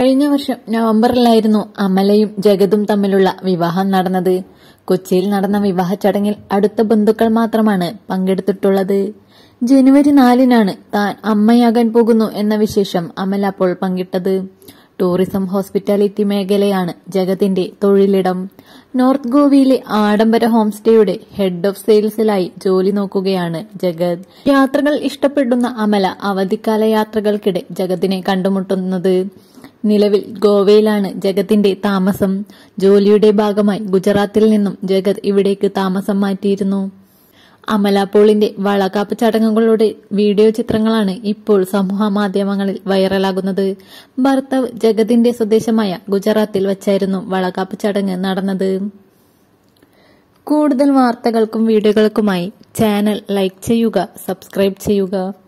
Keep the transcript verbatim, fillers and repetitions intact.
കഴിഞ്ഞ വർഷം നവംബറിലായിരുന്നു അമലയും ജഗതും തമ്മിലുള്ള വിവാഹം നടന്നത്. കൊച്ചിയിൽ നടന്ന വിവാഹ ചടങ്ങിൽ അടുത്ത ബന്ധുക്കൾ മാത്രമാണ് പങ്കെടുത്തിട്ടുള്ളത്. ജനുവരി നാലിനാണ് താൻ അമ്മയാകാൻ പോകുന്നു എന്ന വിശേഷം അമല അപ്പോൾ പങ്കിട്ടത്. ടൂറിസം ഹോസ്പിറ്റാലിറ്റി മേഖലയാണ് ജഗത്തിന്റെ തൊഴിലിടം. നോർത്ത് ഗോവയിലെ ആഡംബര ഹോം സ്റ്റേയുടെ ഹെഡ് ഓഫ് സെയിൽസിലായി ജോലി നോക്കുകയാണ് ജഗത്. യാത്രകൾ ഇഷ്ടപ്പെടുന്ന അമല അവധിക്കാല യാത്രകൾക്കിടെ ജഗത്തിനെ കണ്ടുമുട്ടുന്നത്. നിലവിൽ ഗോവയിലാണ് ജഗത്തിന്റെ താമസം. ജോലിയുടെ ഭാഗമായി ഗുജറാത്തിൽ നിന്നും ജഗത് ഇവിടേക്ക് താമസം മാറ്റിയിരുന്നു. അമല പോളിന്റെ വളകാപ്പ് ചടങ്ങുകളുടെ വീഡിയോ ചിത്രങ്ങളാണ് ഇപ്പോൾ സമൂഹ മാധ്യമങ്ങളിൽ വൈറലാകുന്നത്. ഭർത്താവ് ജഗത്തിന്റെ സ്വദേശമായ ഗുജറാത്തിൽ വച്ചായിരുന്നു വളകാപ്പ് ചടങ്ങ് നടന്നത്. കൂടുതൽ വാർത്തകൾക്കും വീഡിയോകൾക്കുമായി ചാനൽ ലൈക്ക് ചെയ്യുക, സബ്സ്ക്രൈബ് ചെയ്യുക.